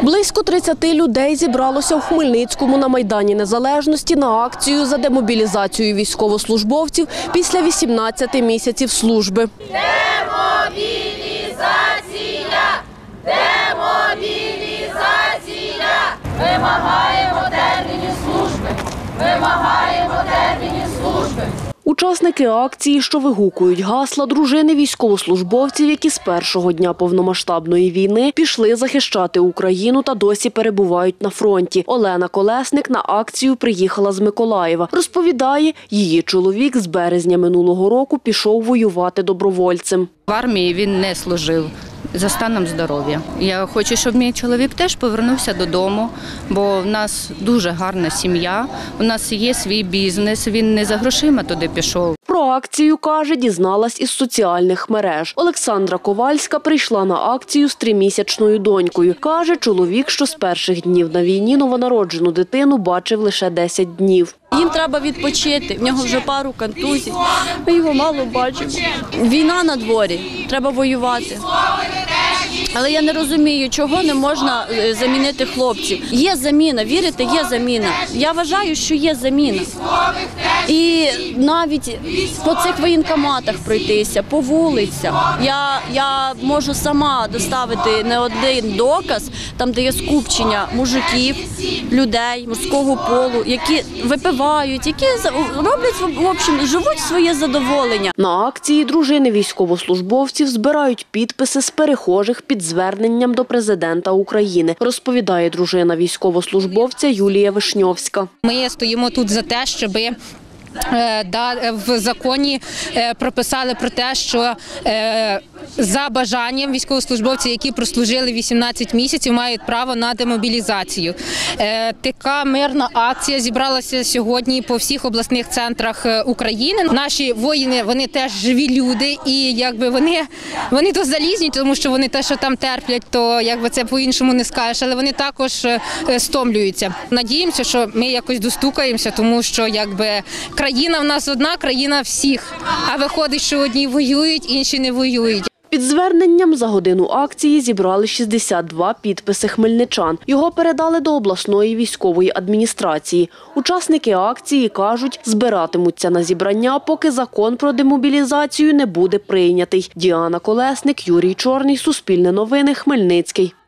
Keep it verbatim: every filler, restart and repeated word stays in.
Близько тридцяти людей зібралося у Хмельницькому на Майдані Незалежності на акцію за демобілізацію військовослужбовців після вісімнадцяти місяців служби. Демобілізація! Демобілізація! Вимагаємо термінів служби! Вимагаємо термінів служби! Учасники акції, що вигукують гасла, дружини військовослужбовців, які з першого дня повномасштабної війни пішли захищати Україну та досі перебувають на фронті. Олена Колесник на акцію приїхала з Миколаєва. Розповідає, її чоловік з березня минулого року пішов воювати добровольцем. В армії він не служив за станом здоров'я. Я хочу, щоб мій чоловік теж повернувся додому, бо в нас дуже гарна сім'я, у нас є свій бізнес, він не за грошима туди пішов. Про акцію, каже, дізналась із соціальних мереж. Олександра Ковальська прийшла на акцію з тримісячною донькою. Каже, чоловік, що з перших днів на війні новонароджену дитину бачив лише десять днів. Їм треба відпочити, в нього вже пару контузій, ми його мало бачимо. Війна на дворі, треба воювати. Але я не розумію, чого не можна замінити хлопців. Є заміна, вірите, є заміна. Я вважаю, що є заміна. І навіть по цих воєнкоматах пройтися, по вулицях. Я, я можу сама доставити не один доказ, там, де є скупчення мужиків, людей, мужського полу, які випивають, які роблять, в общем, живуть своє задоволення. На акції дружини військовослужбовців збирають підписи з перехожих під зверненням до президента України, розповідає дружина військовослужбовця Юлія Вишньовська. Ми стоїмо тут за те, щоби в законі прописали про те, що за бажанням військовослужбовці, які прослужили вісімнадцять місяців, мають право на демобілізацію. Така мирна акція зібралася сьогодні по всіх обласних центрах України. Наші воїни, вони теж живі люди, і якби вони, вони то залізні, тому що вони те, що там терплять, то якби це по-іншому не скажеш, але вони також стомлюються. Надіємося, що ми якось достукаємося, тому що якби країна в нас одна, країна всіх, а виходить, що одні воюють, інші не воюють. Під зверненням за годину акції зібрали шістдесят два підписи хмельничан. Його передали до обласної військової адміністрації. Учасники акції кажуть, збиратимуться на зібрання, поки закон про демобілізацію не буде прийнятий. Діана Колесник, Юрій Чорний, Суспільне новини, Хмельницький.